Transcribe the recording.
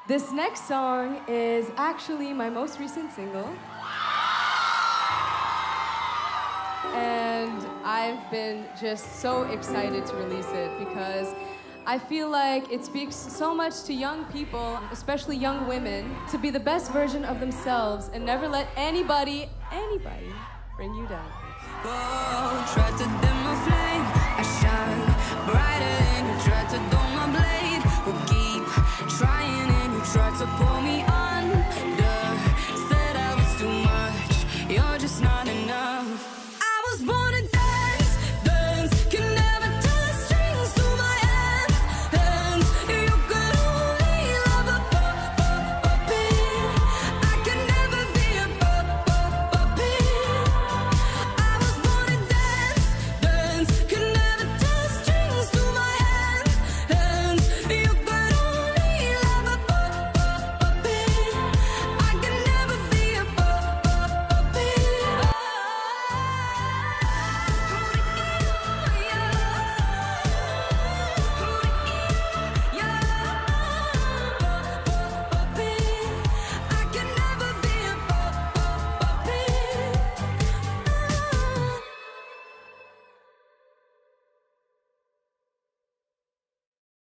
This next song is actually my most recent single. And I've been just so excited to release it because I feel like it speaks so much to young people, especially young women, to be the best version of themselves and never let anybody bring you down. Whoa, try to dim my flame, I shine brighter, and you try to dull my blade.